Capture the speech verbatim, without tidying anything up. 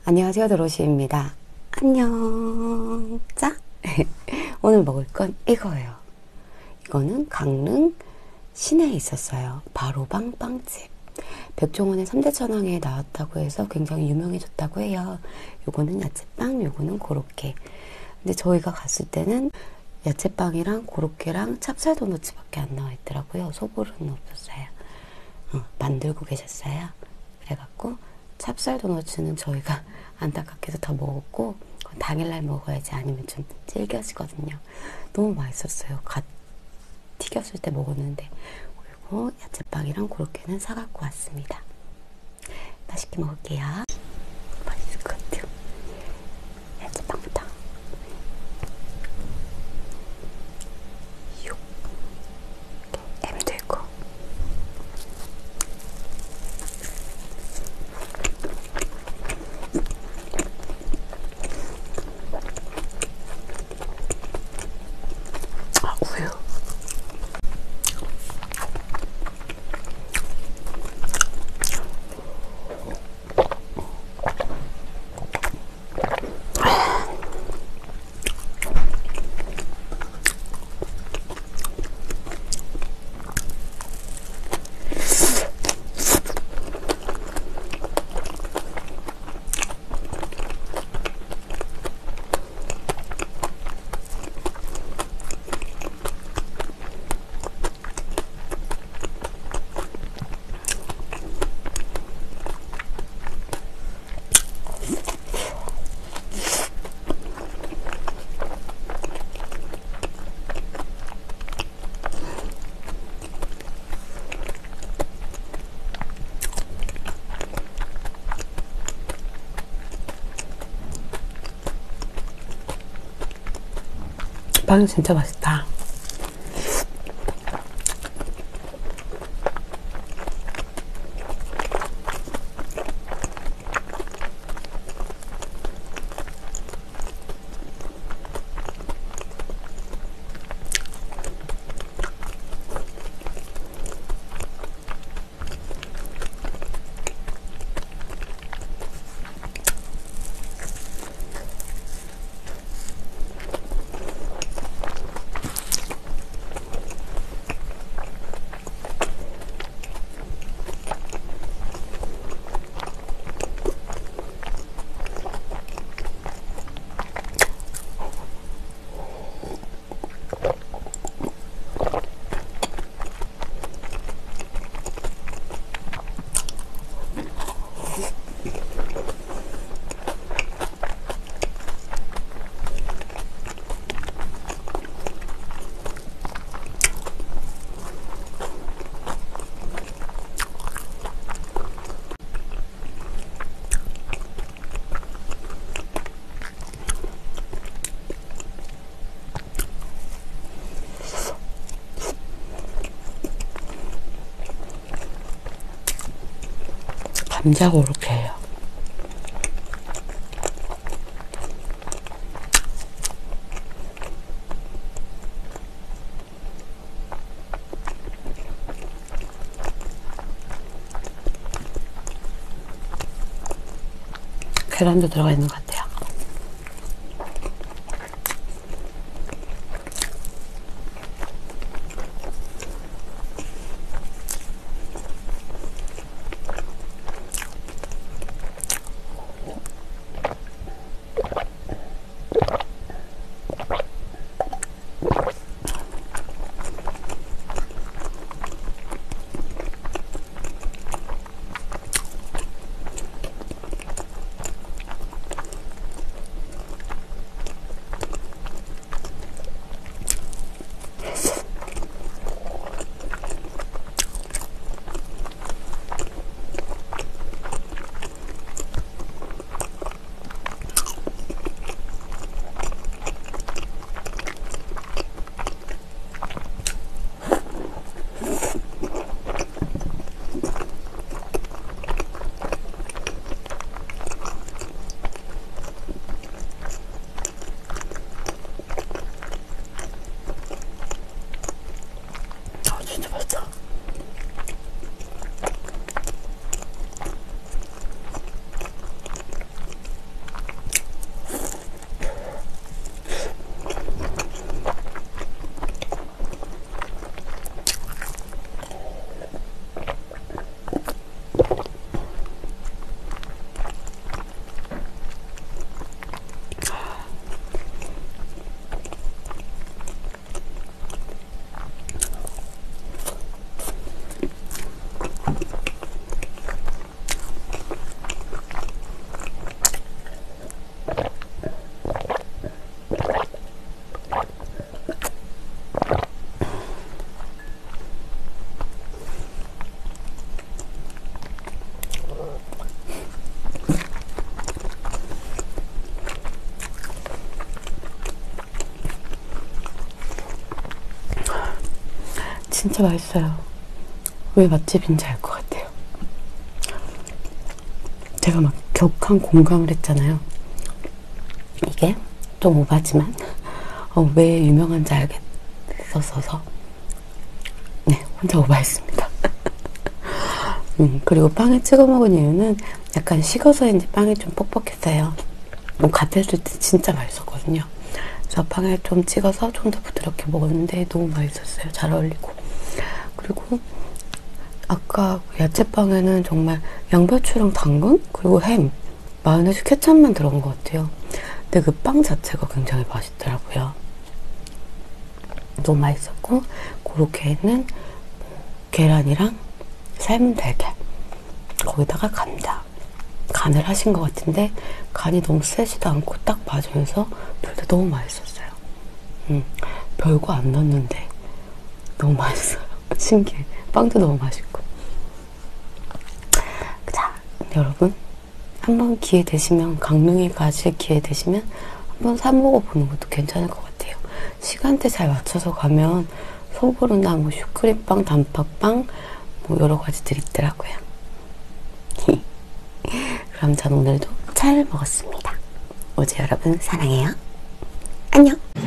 안녕하세요, 드로시입니다. 안녕. 자, 오늘 먹을 건 이거예요. 이거는 강릉 시내에 있었어요. 바로방 빵집. 백종원의 삼 대 천왕에 나왔다고 해서 굉장히 유명해졌다고 해요. 요거는 야채빵, 요거는 고로케. 근데 저희가 갔을 때는 야채빵이랑 고로케랑 찹쌀 도너츠밖에 안 나와 있더라고요. 소보루는 없었어요. 어, 만들고 계셨어요. 그래갖고 찹쌀 도너츠는 저희가 안타깝게도 더 먹었고, 당일날 먹어야지 아니면 좀 질겨지거든요. 너무 맛있었어요. 갓 튀겼을 때 먹었는데. 그리고 야채빵이랑 고로케는 사갖고 왔습니다. 맛있게 먹을게요. 맛있을 것 같아요. 야채빵부터. 슉. M도 있고. 아, 우유. 빵 진짜 맛있다. 감자 고로케예요. 계란도 들어가 있는 것 같아요. 진짜 맛있어요. 왜 맛집인지 알 것 같아요. 제가 막 격한 공감을 했잖아요. 이게 좀 오바지만 어, 왜 유명한지 알겠었어서 네, 혼자 오바했습니다. 음, 그리고 빵에 찍어 먹은 이유는 약간 식어서인지 빵이 좀 뻑뻑했어요. 뭐 갓했을 때 진짜 맛있었거든요. 그래서 빵에 좀 찍어서 좀 더 부드럽게 먹었는데 너무 맛있었어요. 잘 어울리고. 그리고 아까 야채빵에는 정말 양배추랑 당근? 그리고 햄, 마요네즈, 케첩만 들어간 것 같아요. 근데 그 빵 자체가 굉장히 맛있더라고요. 너무 맛있었고, 그렇게는 계란이랑 삶은 달걀, 거기다가 감자, 간을 하신 것 같은데 간이 너무 세지도 않고 딱 맞으면서 둘 다 너무 맛있었어요. 음, 별거 안 넣었는데 너무 맛있어요. 신기해. 빵도 너무 맛있고. 자, 여러분 한번 기회 되시면, 강릉에 가실 기회 되시면 한번 사 먹어보는 것도 괜찮을 것 같아요. 시간대 잘 맞춰서 가면 소보루나 뭐 슈크림빵, 단팥빵 뭐 여러 가지들이 있더라고요. 그럼 전 오늘도 잘 먹었습니다. 오지 여러분 사랑해요. 안녕.